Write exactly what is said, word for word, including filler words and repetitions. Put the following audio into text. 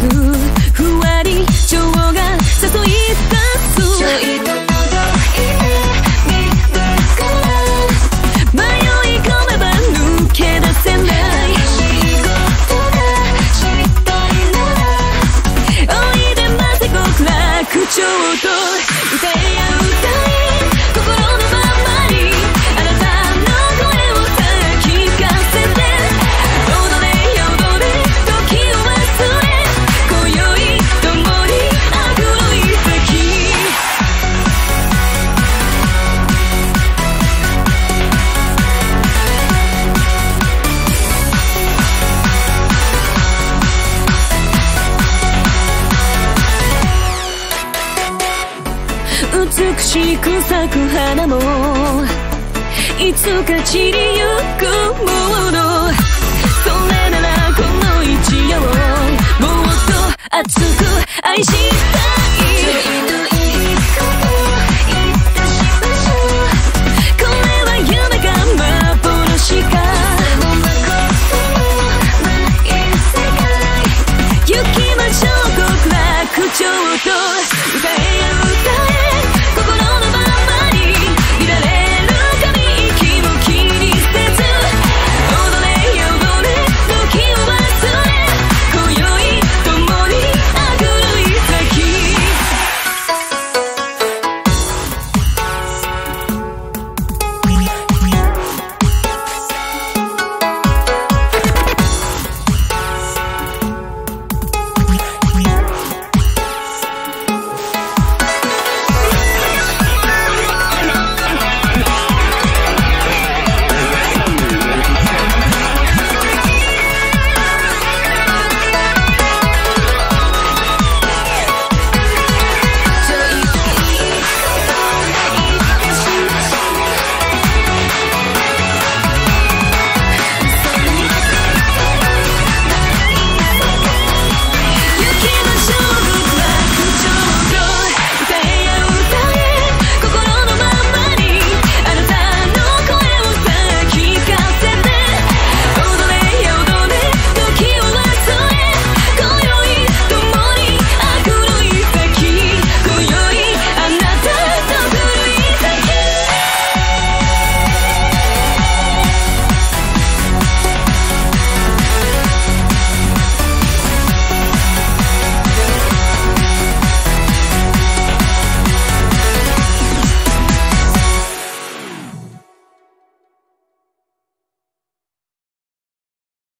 すふわり情が誘い出すちょいと届いてみるから迷い込めば抜け出せない仕事がしたいならおいでませ極楽町と歌えや歌え心のままにあなたの声をさら聞かせて踊れ踊れ時を忘れ今宵共にあぐろい先美しく咲く花もいつか散りゆくものそれならこの一夜をもっと熱く愛したい